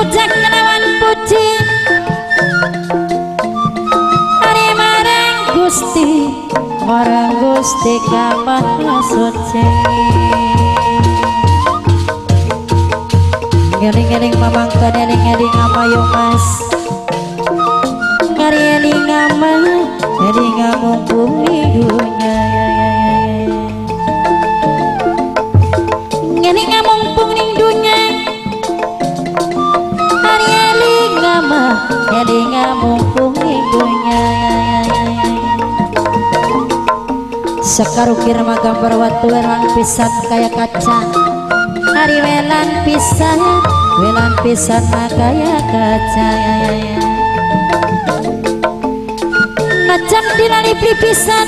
pucak kelawan puji hari marang Gusti kapan suci ngeling-ngeling mamangka ngeling-ngeling amayo mas ngeling ama ngeling mumpung hidupnya ngeling mumpung hidupnya hari ngeling ama ngeling mumpung hidupnya sekarukir magambar watu welan pisan kaya kaca hari welan pisan kaya kaca ngajak dilali pisan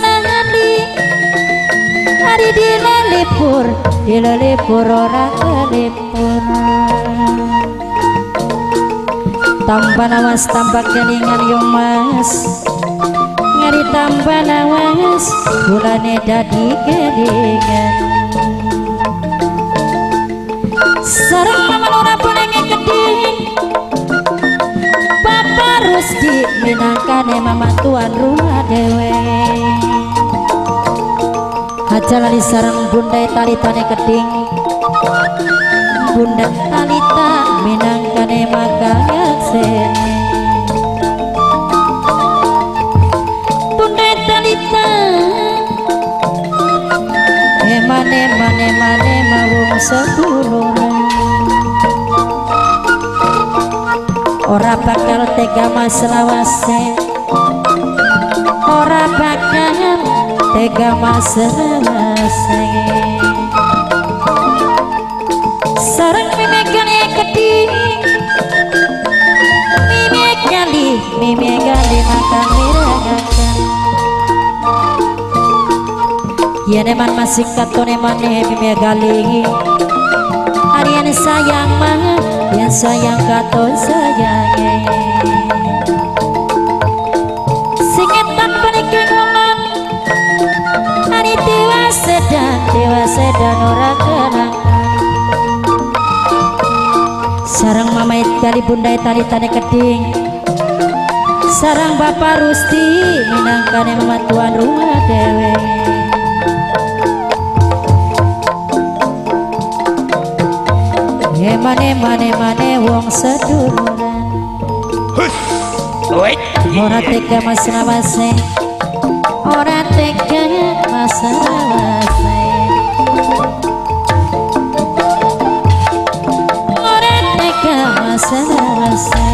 hari dilalipur ora kelipur tambah nawas tambah kelingan yung mas ngari tambah nawas bulane dadi kelingan sareng mamanura punenge geding Bapak Rusdi minangkane mama tuan rumah dewe aja lali sareng bunda talitane geding bunda talita minangkane makangak sene bunda talita mane mawung sedulur ora bakal tega mas lawase ora bakal tega mas lawase sareng mimekane keding mimekali makan miragakan yen eman masih katone maneh mimekali harian sayang mah yang sayang katon sayang singetan panikin ngomong hari dewa sedan ora kenang sarang mamait kali bunda talitane keding sarang Bapak Rusdi minangkane mama tuan rumah dewe mane wong seduluran ora tega mas lawase ora tega mas lawase ora tega mas lawase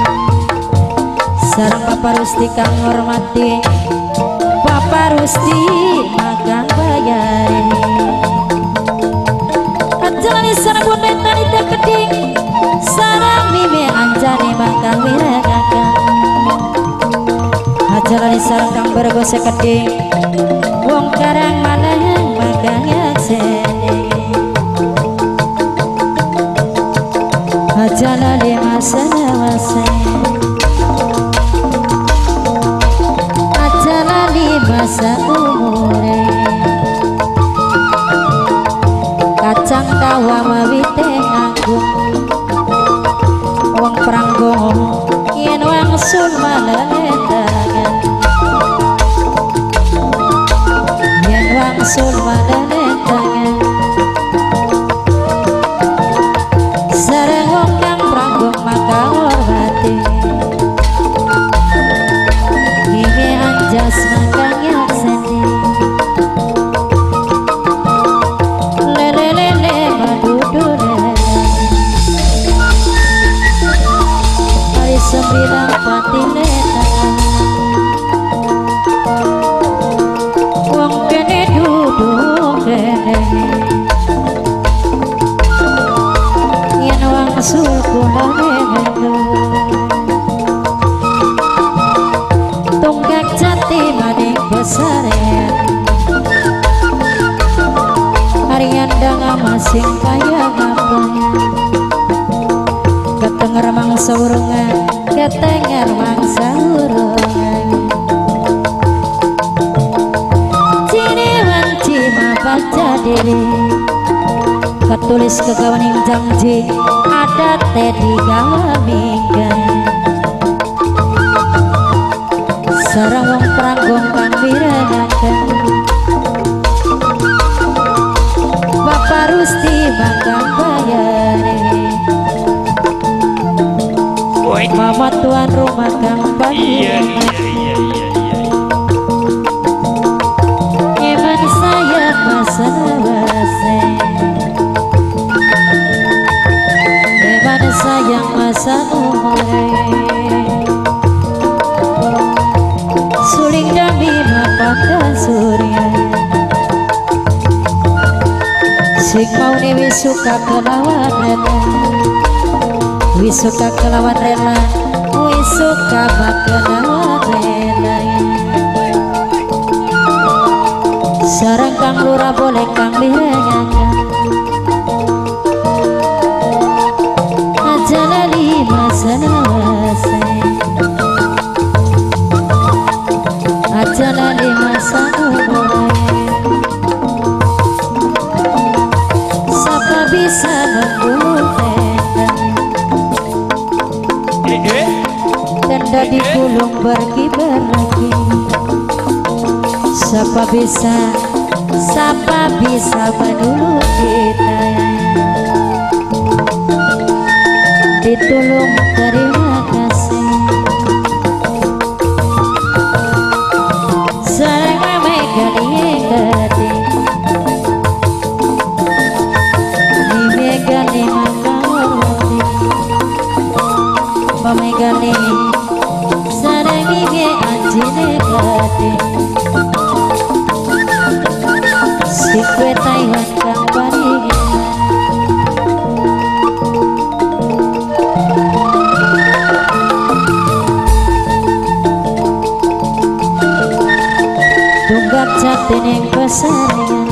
sareng Bapak Rusdi kang ngormati Bapak Rusdi magang bayari anjani sareng bunda talita keding sareng mime anjani magang wiragakan ajalani sareng kang bergose keding wong karang maneh magang yaksene ajalani masa lawase ajalani masa umure kacang tawa mawite nganggung wong pranggo yen wangsul malaletangan yen wangsul malaletangan sareng wong kang pranggo maka hormati ini anjas makang yakseni sembilan patileta wong kene duduk kene yen wong sulkulane melu tonggak jati maning besarean harian danga masing kaya ngapain ketenger mangsa urungan ketenger mangsa urungan cini wanci mapat jadiri ketulis kegawaning janji ada tedi gawa minggan sarang wong pranggong kang wirangaken Bapak Rusti makan bayare Mama tuan rumah kang bayare Eman saya masa wase Eman sayang masa umure Suling dami mapakan surya Sing mau nih wisuka kelawan rela Wisuka kelawan rela Wisuka kelawan rela Sarang kang lurah boleh kang direngakan Aja lali masa nawase Aja lali masa umure bisa membunuh tenda di gulung berkibar lagi siapa bisa menulung kita ditulung terima kasih sarang memegang gadi Gani makawati Pamegani Sarangi ge anjine gati Sikwe Taiwan kang paringan Tunggak jatining pesaringan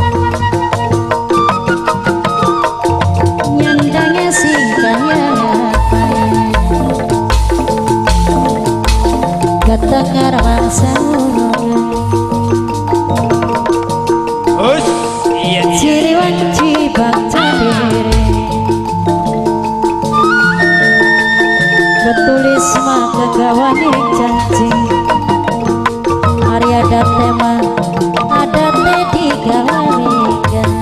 Ketengar mangsa ciri wanci bangsa diri ketulis mah kegawaning janji hari ada tema ada tedi gawaningan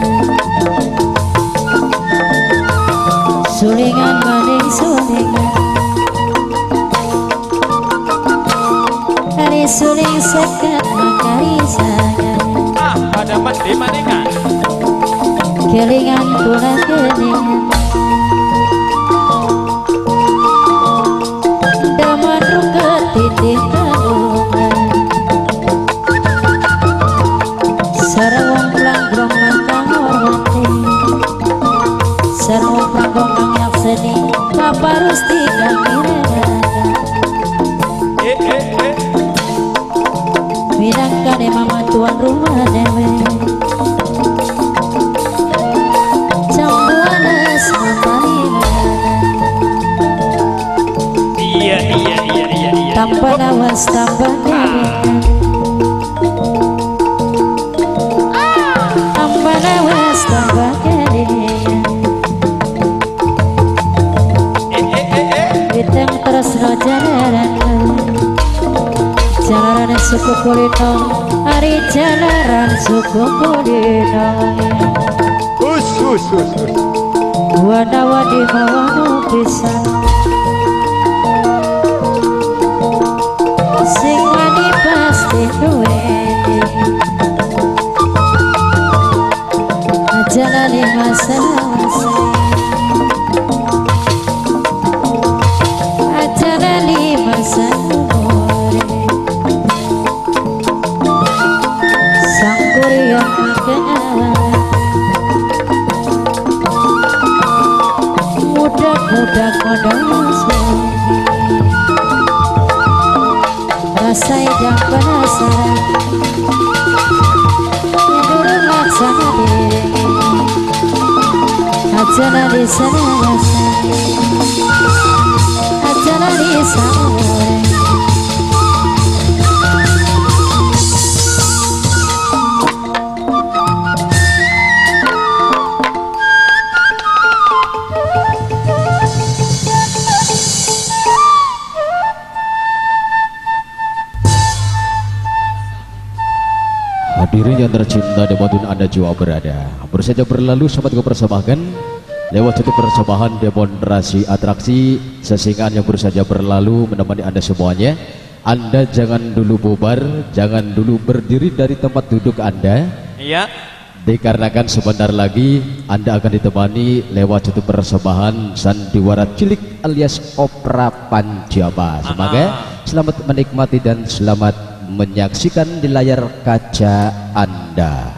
sulingan maning sulingan suling sekat makari sangat pada mandi maningan kelingan kula kelingan daman ruka titik kalungan sarawang pelanggrong lantang hormati sarawang pelanggrong kang yakseni Bapak Rusti kang mirengakan Minangkan mama tuan rumah dewe Campuanes matalingan Iya Tanpa nawas tambah dewe Tanpa nawas tambah dewe Diteng terus no jalaran Jalaran suku kulino hari jalaran suku kulino Wada-wadi mawanu pisan Sing wadi pasti duweni Jalani masa-masa Jalani masa-masa Sangkuriang kenal Mudah-mudah kodos Rasa yang penasaran Tidur laksana diri Ajana di sana Ajana di sana Hadirin yang tercinta dimanapun Anda jua berada, baru saja berlalu sempat kepersembahkan lewat satu persembahan demonstrasi atraksi sesingan yang baru saja berlalu menemani Anda semuanya. Anda jangan dulu bubar, jangan dulu berdiri dari tempat duduk Anda. Iya. Dikarenakan sebentar lagi Anda akan ditemani lewat satu persembahan sandiwara cilik alias opera Panjaba. Semoga selamat menikmati dan selamat menyaksikan di layar kaca Anda.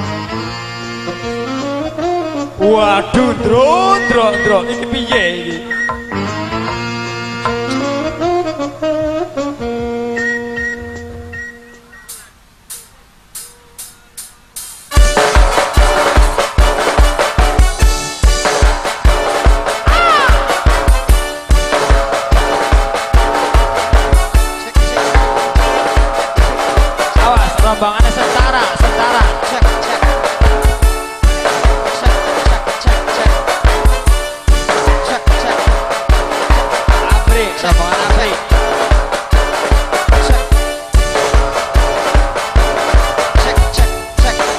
Waduh, Ndro, iki piye iki? Rombongannya setara. Cek. Abri, rombongan Abri. Cek.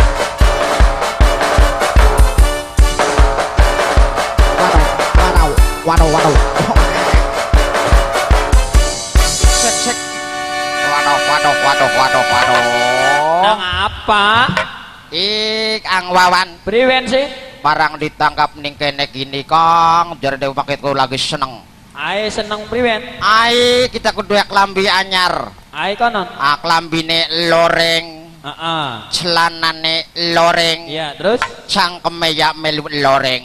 Waduh. Cek. Waduh. Nang apa? Ang Wawan Priwen sih? barang ditangkap ning kene gini Kang, jar dewe paketku lagi seneng. Ae seneng priwen. Ai kita kudu klambi anyar. Ae konon. Klambine loreng, Heeh. celanane loreng, Iya, terus cangkeme ya melu loreng.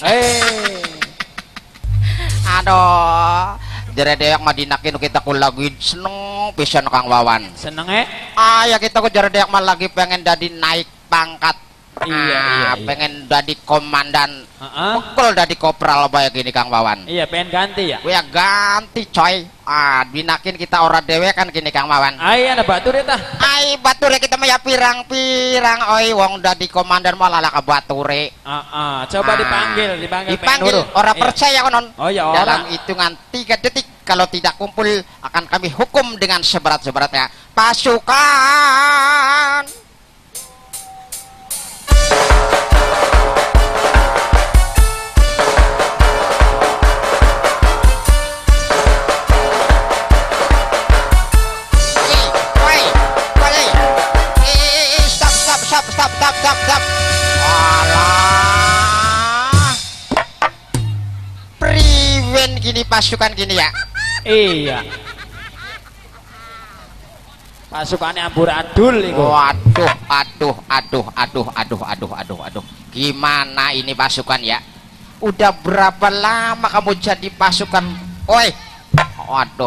Aduh, jare dewe madinakin kita ku lagi seneng pisan Kang Wawan. senenge? Ya kita ku jare dewe mah lagi pengen dadi naik pangkat. Iya. Pengen dadi komandan. Heeh. Pukul dadi kopral bae gini Kang Wawan. Iya, pengen ganti ya. Gue ganti coy. Binakin kita ora dewe kan gini Kang Wawan. Ae ana batur tah. Ai bature kita mah ya pirang-pirang oi wong dadi komandan malah ka bature. Heeh. Coba dipanggil pengen Dipanggil nurut. ora Iya. percaya konon. Oh ya Dalam ora. hitungan 3 detik kalau tidak kumpul akan kami hukum dengan seberat-seberatnya. Pasukan Stop. Alah. Priwen gini pasukan gini ya. Iya. Pasukannya amburadul iku. Waduh. Gimana ini pasukan ya? Udah berapa lama kamu jadi pasukan? Oi. Aduh.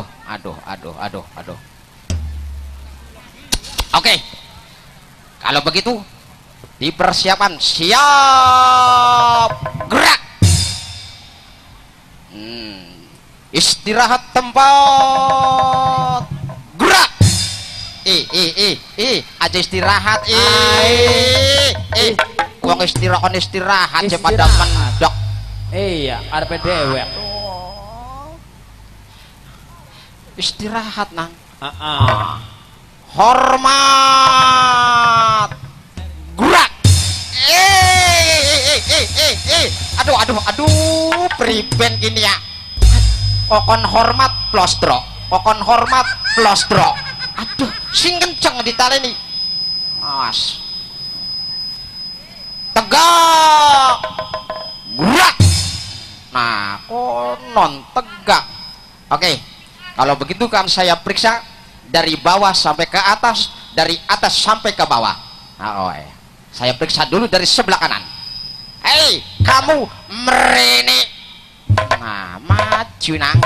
Oke. Kalau begitu dipersiapkan, siap gerak. Istirahat tempat, gerak. Aja istirahat. Wong istirahat pada mendok. Iya, arepe dewek. Istirahat nang. Heeh. Hormat, gerak. Aduh, priben gini ya. Kokon hormat plostro. Aduh, sing kenceng ditaleni. Awas. Tegak. Gerak. Nah, konon tegak. Oke. Kalau begitu kan saya periksa dari bawah sampai ke atas, dari atas sampai ke bawah. Saya periksa dulu dari sebelah kanan. Hei, kamu merene. Nah, maju nang.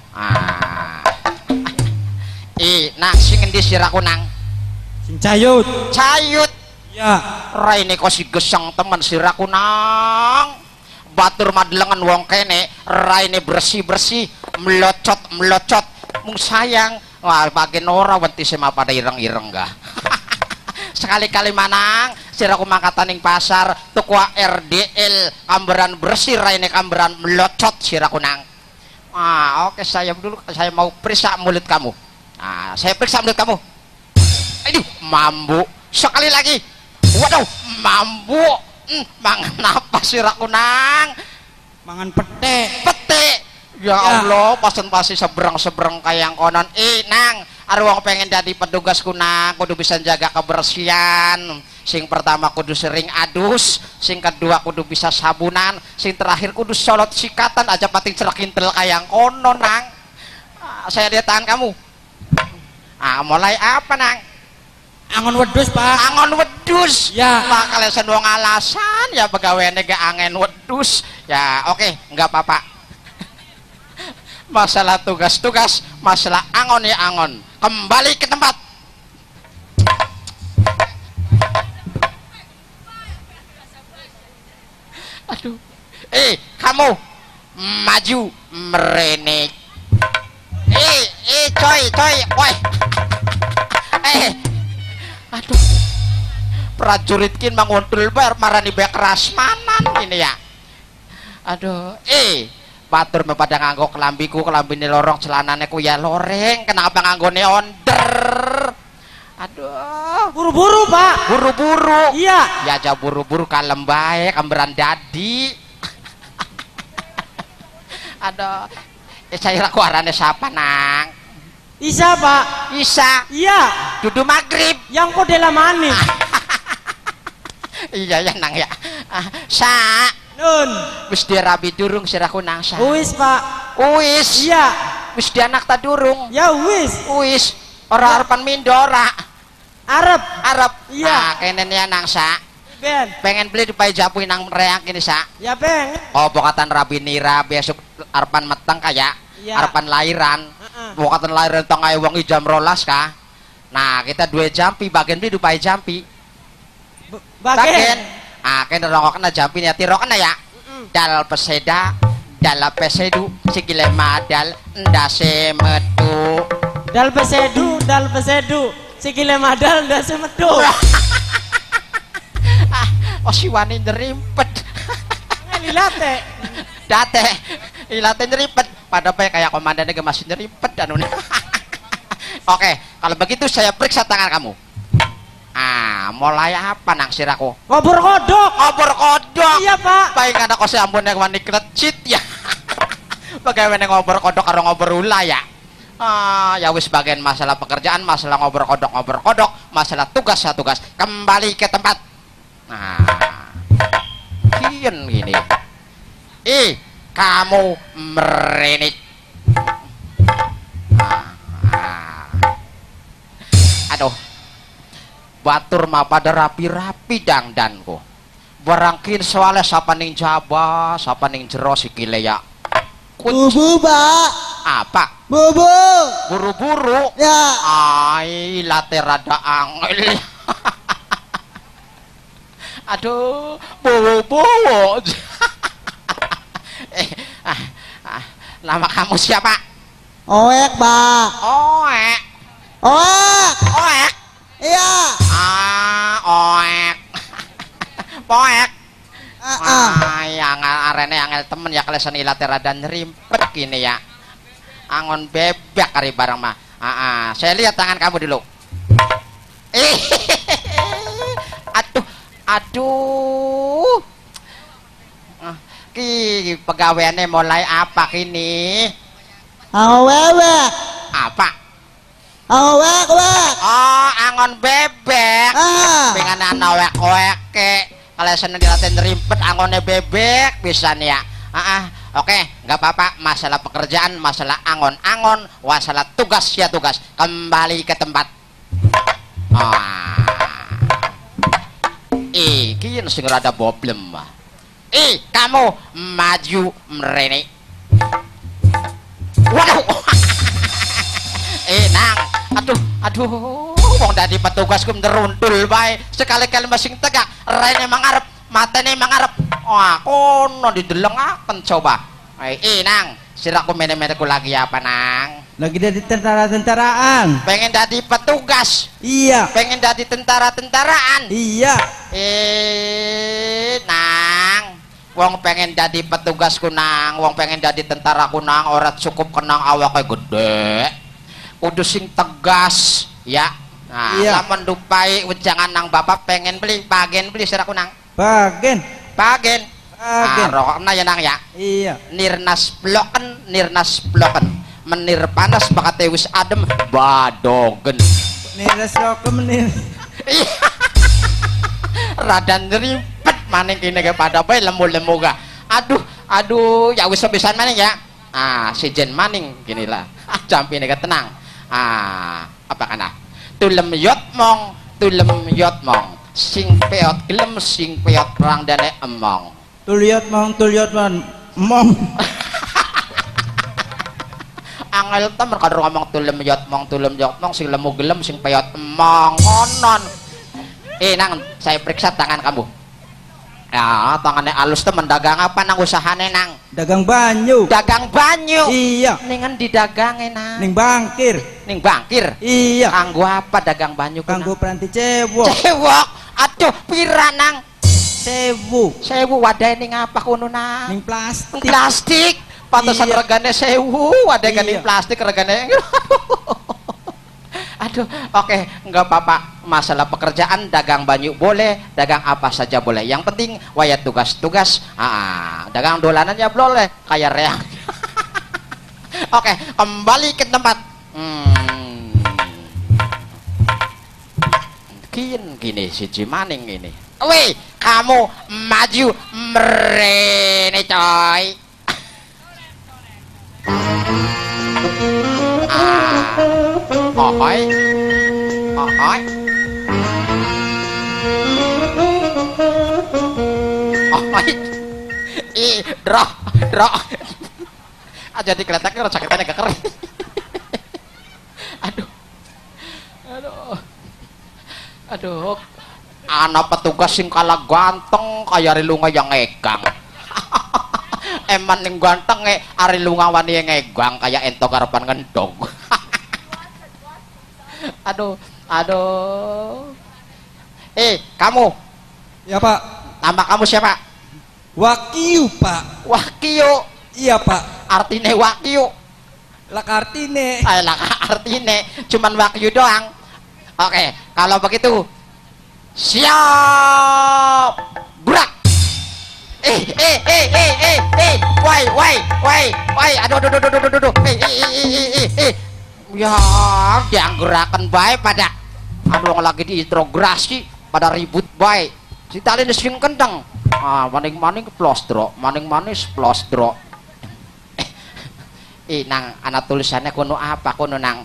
Nang sing endi siraku nang? Sing cayut. Ya. Raine kok si gesang temen siraku nang. Batur madlengan wong kene, raine bersih-bersih, melocot. Mung sayang. Wah, bagian ora wenti sema pada ireng-ireng gak. Sekali-kali manang siraku mangkataning pasar tuku RDL kamberan bersih raine kamberan melocot siraku nang. Oke, saya mau periksa mulut kamu. Saya periksa mulut kamu. Aduh, mambu. Sekali lagi. Waduh, mambu. Mangan apa sirah kunang? Mangan pete. Pete. Ya Allah, pasen pasti seberang kayak konon. Nang, arwah pengen jadi petugas kunang, kudu bisa jaga kebersihan. Sing pertama kudu sering adus, sing kedua kudu bisa sabunan, sing terakhir kudu solot sikatan aja pating cerakintel kayak konon nang. Saya lihat tangan kamu. Mulai apa nang? Angon wedus Pak. Angon wedus. Ya. Makanya sendong alasan ya pegawainya gak angen wedus. Ya oke, nggak apa-apa. Masalah tugas-tugas, masalah angon ya angon. Kembali ke tempat. Aduh. Kamu maju merenek. Coy. Woi. Aduh. Prajurit kin manguntul bar marani bae kerasmanan ini ya. Aduh. Batur pada nganggo kelambiku, kelambine lorong, celanane ku ya loreng. Kenapa nganggone onder? Aduh, Buru-buru Pak. buru-buru. Iya. Ya aja buru-buru kalem bae, kamberan dadi. Aduh. Saya raku arane siapa nang? Isa Pak. Isa. Iya. Dudu maghrib. Yang kode lamani. Iya ya nang ya. Sa. Nun. Wis dirabi durung siraku nang sa. Wis Pak. Wis. Iya. Wis dianak ta durung. Ya wis. Wis. Ora arepan mindora. Arep. Arep. Iya. Kene ya nang sa. Ben. Pengen beli di Japuin nang reak ini sa. Ya pengen. Oh bokatan rabi nira besok arepan meteng kayak. Iya. Arepan lairan. Bokatan lairan tengah wengi jam 12 kah. Nah kita 2 jampi bagian beli di jampi. Bagen. Kena rongokna jampi ya tirokna ya. Dal peseda, dal pesedu, sikile madal, ndase metu. Dal pesedu. Sikile madal ndase metu. Siwani nyerimpet. Lilate. Date, ilate nyerimpet. Pada kayak komandannya masih nyerimpet anu. Oke, kalau begitu saya periksa tangan kamu. Mulai apa nang siraku? Ngobor kodok. Iya Pak. Baik ada kose ampun yang wani krecit ya. Bagaimana ngobor kodok karo ngobor ula ya. Ya wis bagian masalah pekerjaan, masalah ngobor kodok, masalah tugas. Kembali ke tempat. Kian gini. Kamu merenit. Aduh. Batur mah pada rapi-rapi dangdanku. Barangkin soalnya siapa ning jaba, siapa ning jero sikile ya. Bubu Pak. Apa? Bubu. Buru-buru. Ya. Late rada angel. Aduh, bowo-bowo. Nama kamu siapa? Oek Pak. Oek. Iya. Oek. Poek. Yang arene angel temen ya kalesan ilate rada nyerimpet gini ya. Angon bebek kari barang mah. Saya lihat tangan kamu dulu. Aduh. Ki pegawaiannya mulai apa kini? Awewe. Apa? Awek. Angon bebek. Pengen ana wek ke. Kalau seneng dilatih rimpet angonnya bebek bisa nih ya. Oke, nggak apa-apa. Masalah pekerjaan, masalah angon-angon, masalah tugas ya tugas. Kembali ke tempat. Kian sing rada problem. Kamu maju merene. Waduh. Nang. Aduh. Wong dadi petugas ku nderuntul bae. Sekali-kali masing tegak, raine mangarep, matene mangarep. Kono didelengaken coba. Nang, siraku mene-mene ku lagi apa nang? Lagi dari tentara-tentaraan. Pengen dadi petugas. Iya. Pengen dadi tentara-tentaraan. Iya. Nang. Wong pengen dadi petugas ku nang, wong pengen dadi tentara ku nang, ora cukup kenang awake gede. Kudu sing tegas, ya. Nah, Iya. lamun dupai wejangan nang bapak pengen beli, bagen beli siraku nang. Bagen. Bagen. Bagen. Rokokna ya nang ya. Iya. Nirnas bloken. Menir panas bakate wis adem badogen. Niras rokem nih. Rada nripet maning kene ke pada bae lemu-lemu ga. Aduh, ya wis sepisan maning ya. Sejen maning gini lah. Jampine ke tenang. Apa kana? Tulem yot mong, sing peot gelem sing peot perang dane emong. Tuliot mong. Angel temen kadang ngomong tulem yot mong sing lemu gelem sing peot emong ngonon. Nang saya periksa tangan kamu. Ya, tangannya halus temen. Dagang apa nang usahane nang? Dagang banyu. Dagang banyu. Iya. Ningen didagange nang. Ning bangkir. Ning bangkir. Iya. Kanggo apa dagang banyu? Kanggo peranti cewek. Cewek. Aduh, pira nang? 1000. 1000 wadahe ning apa kono nang? Ning plastik. Plastik. Pantesan Iya. regane 1000, wadahe Iya. ning plastik regane. Aduh, oke, enggak apa-apa. Masalah pekerjaan, dagang banyu boleh, dagang apa saja boleh. Yang penting wayat tugas-tugas. Dagang dolanan ya boleh, kayak reang. Oke, kembali ke tempat. Gini si Jimaning ini. Weh, kamu maju merene coy. Ahoy. Drok. Aja dikeletaknya orang sakitannya gak keren. Aduh. Anak petugas sing kalah ganteng kayak ari lunga yang ngegang. Eman ning ganteng ari lunga wani ngegang kayak ento karepan ngendong. Aduh. Kamu. Ya, Pak. Nama kamu siapa? Wakyu, Pak. Wakyu. Iya, Pak. Artine Wakyu. Lah kartine. Lah artine cuman Wakyu doang. Oke, kalau begitu siap. Gerak. Woi. Aduh. Ya, yang gerakan baik pada lagi diintrogasi pada ribut baik. Si tali sing kenceng. Maning-maning plosdro, maning-maning plosdro. Nang anak tulisannya kono apa kono nang?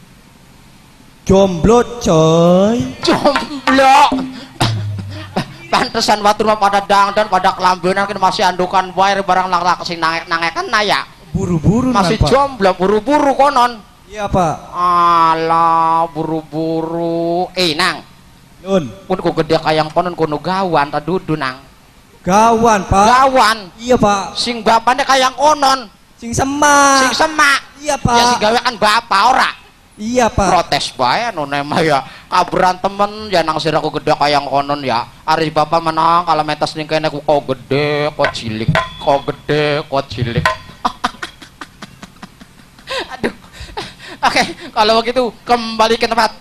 Jomblo, coy. Jomblo. Pantesan waktu pada dangdan pada kelambenan kan masih andukan bae barang lak-lak sing nangekan naya. Buru-buru masih Pak. Jomblo buru-buru konon. Iya, Pak. Alah buru-buru. Nang. Nun. Pun ku gede kayang konon kono gawan ta dudu nang. Gawan, Pak. Gawan. Iya, Pak. Sing bapane kayang konon. Sing semak. Sing semak. Iya, Pak. Ya sing gawe kan bapak ora. Iya, Pak. Protes bae anu mah ya kaburan temen ya nang sira ku gede kayang konon ya. Ari bapak menang kalau metes ning kene ku kok gede kok cilik. Aduh. Oke, kalau begitu kembali ke tempat.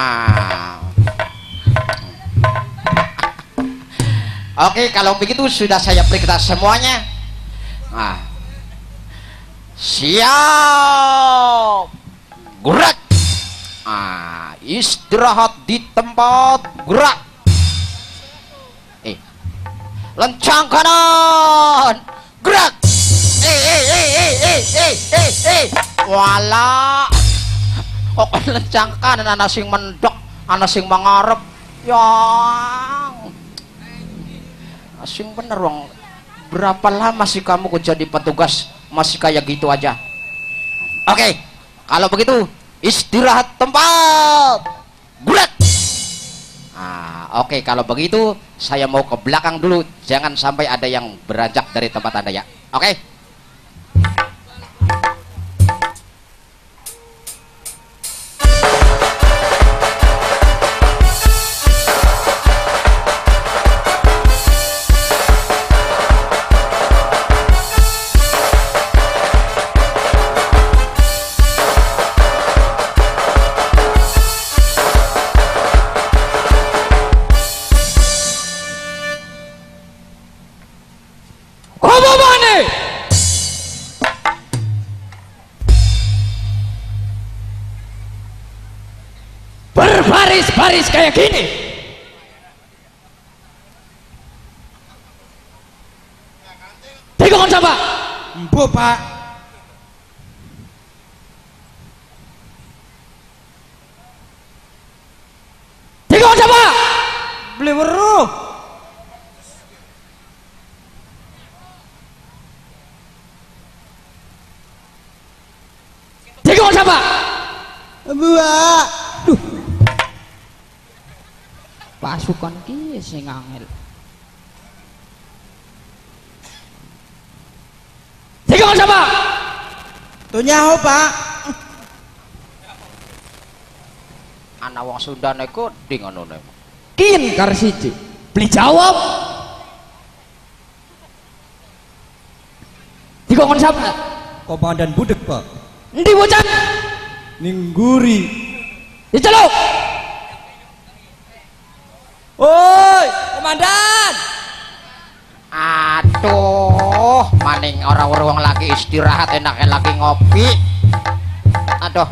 Oke, kalau begitu sudah saya periksa semuanya. Siap. Gerak. Istirahat di tempat. Gerak. Lencang kanan. Gerak. Wala. Kok lencang kanan ana sing mendok, ana sing mangarep. Yang sing bener wong. Berapa lama sih kamu kok jadi petugas masih kayak gitu aja? Oke, kalau begitu istirahat tempat. Gerak. Oke, kalau begitu saya mau ke belakang dulu, jangan sampai ada yang beranjak dari tempat Anda ya. Oke. berbaris-baris kayak gini. Tikungan siapa? Empu, Pak. Tikungan siapa? Beli weruh. Tikungan siapa? Mbak. Pasukan ki sing angel. Tikungan siapa? Tunyaho, Pak. Anak wong Sunda niku di ngono niku. Kin karsiji. Beli jawab. Tikungan siapa? Komandan budek, Pak. Endi bocah? Ningguri. Diceluk. Oi, komandan. Aduh, maning orang wong lagi istirahat enaknya lagi ngopi. Aduh.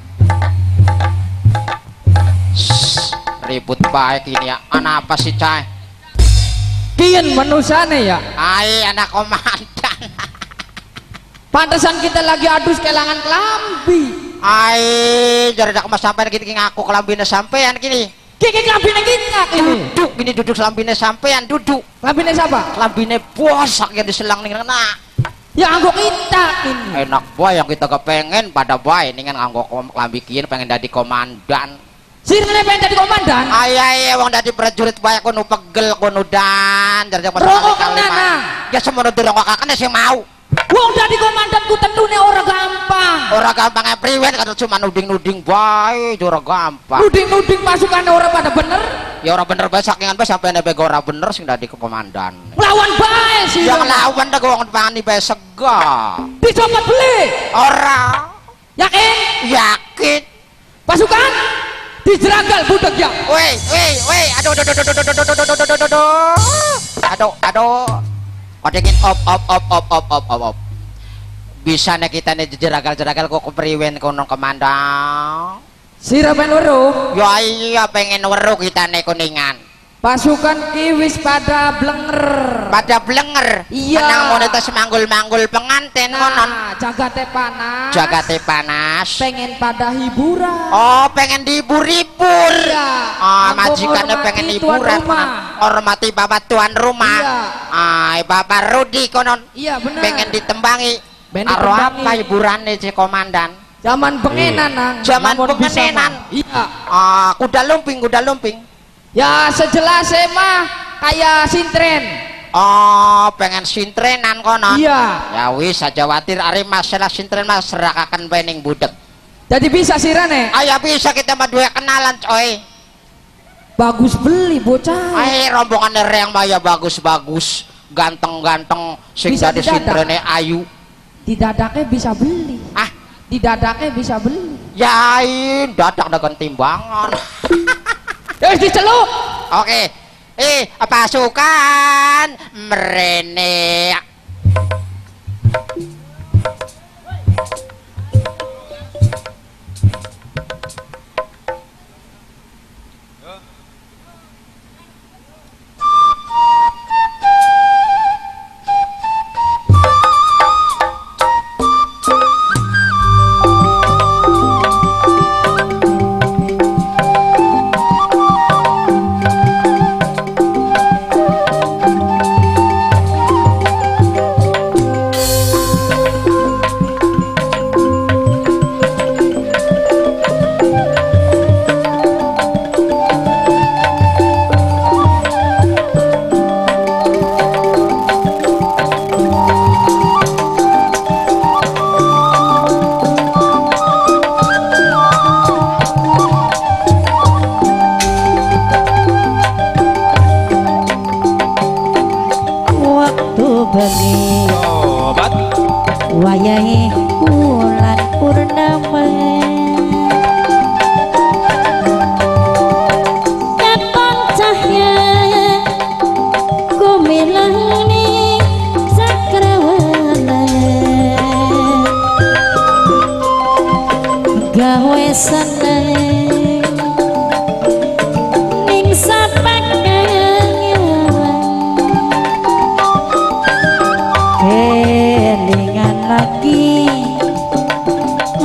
Ribut baik ini ya. Anak apa sih, Cai? Kian manusane ya. Ai, anak komandan. Pantesan kita lagi adus kelangan kelambi. Ai, jarak mas sampean gini ngaku kelambine sampean gini. Kiki kelambine kita ini. Duduk gini duduk kelambine sampean duduk. Kelambine siapa? Kelambine bosak yang diselang nih kena. Ya anggo kita ini. Enak boy yang kita kepengen pada boy ini kan anggo kelambi kieu pengen jadi komandan. Sirene pengen jadi komandan. Ay wong dadi prajurit bae kono pegel kono dan jarak mas Rokok kenana. Ya semono durung kakakne sing mau. Wong dadi komandan ku tentune ora gampang. Ora gampang priwen kan cuma nuding-nuding bae ora gampang. Nuding-nuding pasukane ora pada bener. Ya ora bener bae sakingan bae sampe nek ora bener sing dadi komandan. Lawan bae sih. Yang lawan dah wong pani bae sega. Dicopot beli. Ora. Yakin? Yakin. Pasukan dijeragal budak ya. Woi. Aduh. Aduh. Kodengin op. Bisa nih kita nih jeragal kok kepriwen kono komandan. Sira pengen weruh. Ya iya pengen weruh kita nih kuningan. Pasukan kiwis pada blenger. Pada blenger. Iya. Menang monetas manggul-manggul pengantin konon. Jagate panas. Jagate panas. Pengen pada hiburan. Oh, pengen dihibur-hibur. Iya. Majikannya pengen hiburan. Hormati bapak tuan rumah. Iya. Bapak Rudi konon. Iya benar. Pengen ditembangi. Pengen Karo ditembangi. apa hiburannya si komandan? Zaman pengenan nang. Zaman Namun bisa, pengenan. Mang. Iya. Kuda lumping. Ya sejelas mah kayak sintren. Oh, pengen sintrenan konon. Iya. Ya wis aja watir ari masalah sintren mas serakakan bening budek. Jadi bisa sirane. Ayo bisa kita mah dua kenalan coy. Bagus beli bocah. Rombongan yang mah ya bagus-bagus, ganteng-ganteng sing Bisa jadi didadak. sintrene ayu. Didadaknya bisa beli. Didadaknya bisa beli. Yain dadak dengan timbangan. Diceluk. Oke. Pasukan merene. bengi wayahe bulan purnama katon cahya gumilang ning sakrawana gawe seneng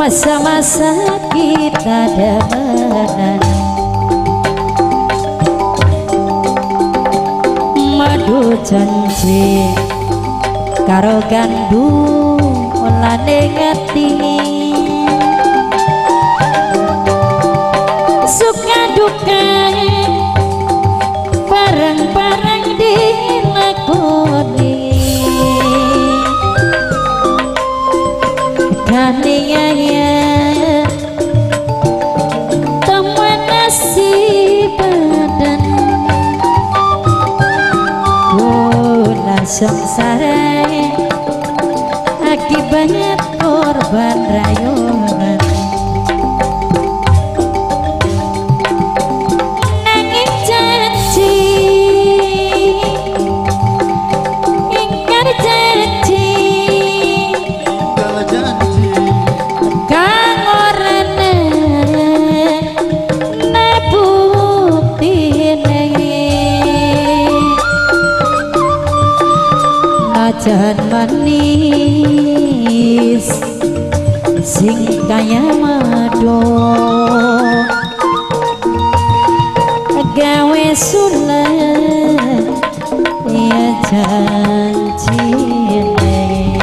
masa-masa kita damanan madu janji karo gandum olane ngati suka duka bareng-bareng dilakoni ganingnya teman nasib badan bola sengsara akibat korban rayuan nanging janji ingkar janji kang orane nabuktine ajan manis sing kaya madu gawe sulan ya janjine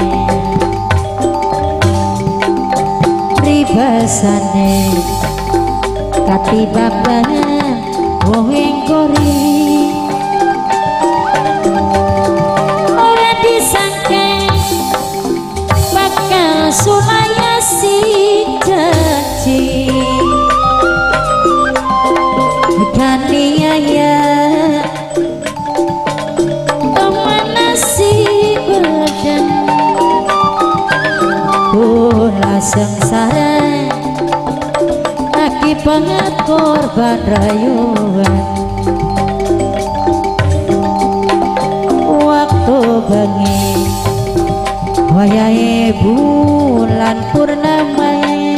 ribasane katibaban wong engkori ora disangka bakal sulaya si janji kaniaya teman nasib badan bola sengsara akibat korban rayuan waktu bengi wayahe bulan purnama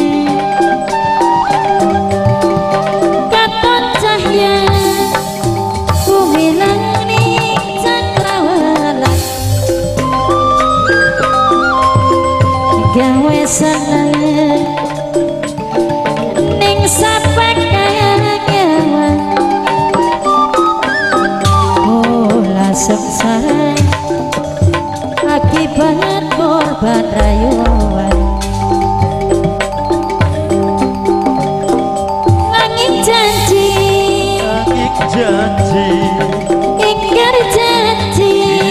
katon cahya kumilang ning cakrawala gawe seneng ning sapakayawan bola sengsara akibat korban rayuan nanging janji ingkar janji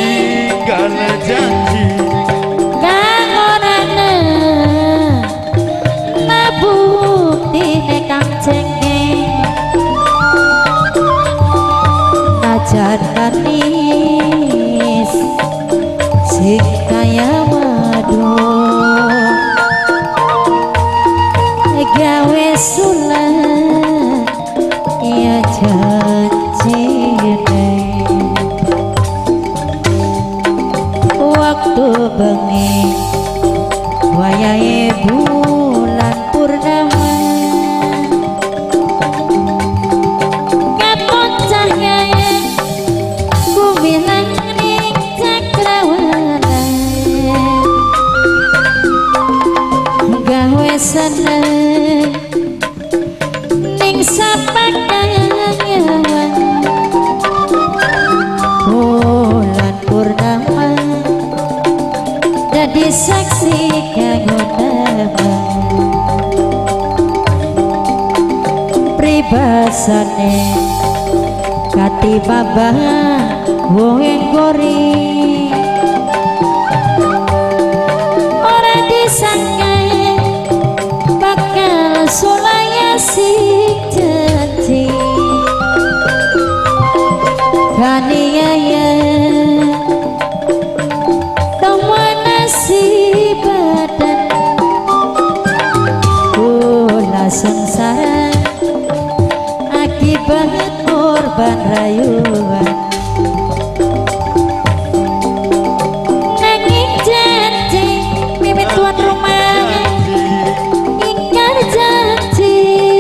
kang orane nabuktine kang cengeng ajar manis sing kaya madu gawe sulan ya janjine waktu bengi wayahe bulan purnama katon cahya kumilang ning cakrawala gawe seneng ning sapakayawan bulan purnama dadi saksi kanggo damai pribasane katibabah wong engkori ora disangka bakal sulaya si janji kaniaya teman nasib badan bola sengsara akibat korban rayuan nanging janji mimit tuan rumah ingkar janji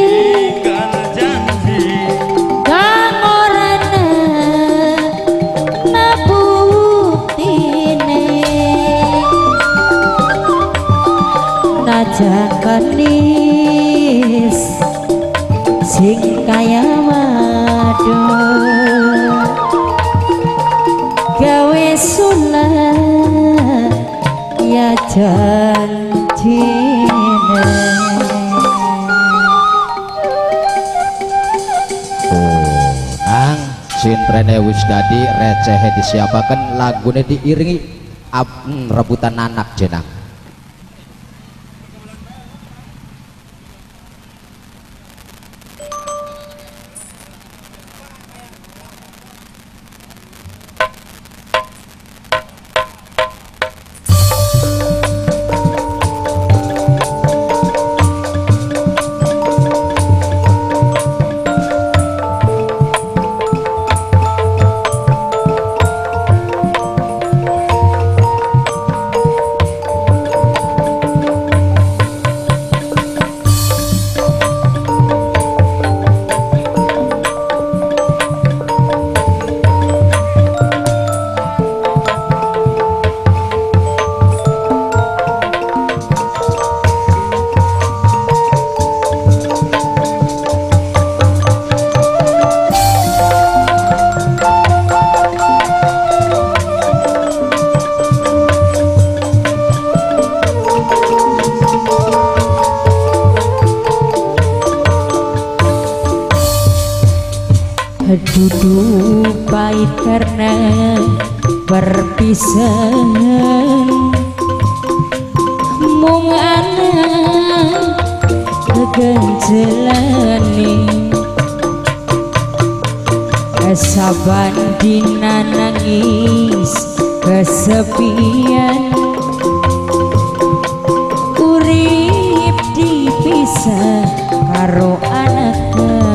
kang orane nabuktine najan manis Rene Wisdadi receh disiapakan lagunya diiringi rebutan anak jenang. Duduk pahit karena perpisahan, mung anak keganjelane saban dina nangis kesepian, urip dipisah karo anaknya.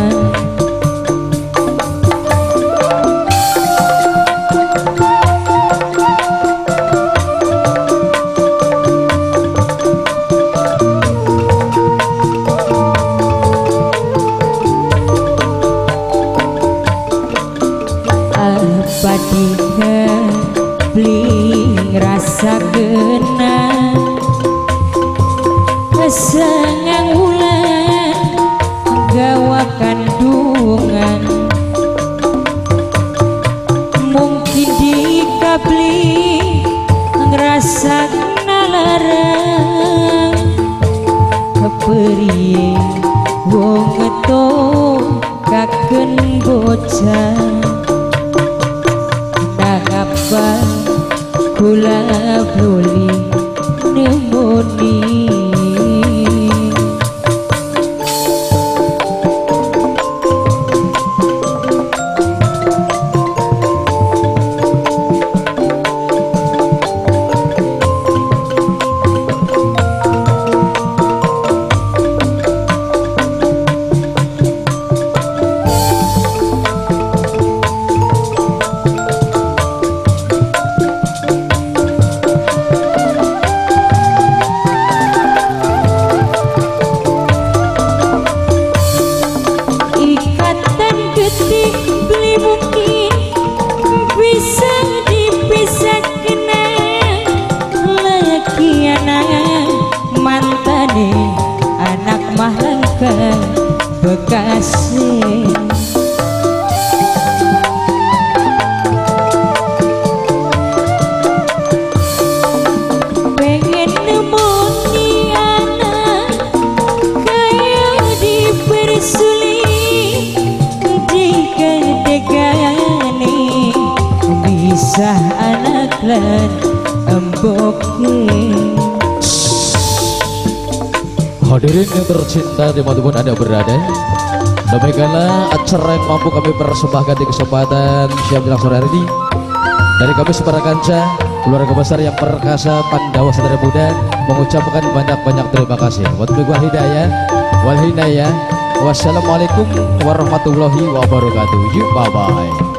Badika bling rasa genah kesengang ulan gawa kandungan, mungkin dikabli ngerasa nalarang keperiye wong eto kaken bocah. Kula bloli nemoni Bekasi pengen nemoni anak kayak dipersuli diketegani bisa anak lan embokin. Hadirin yang tercinta dimanapun Anda berada, demikianlah acara yang mampu kami persembahkan di kesempatan siang menjelang sore hari ini dari kami para kanca keluarga besar yang perkasa Pandawa Saudara Muda mengucapkan banyak-banyak terima kasih. Wabillahi hidayah wal hidayah. Wassalamualaikum warahmatullahi wabarakatuh. Bye bye.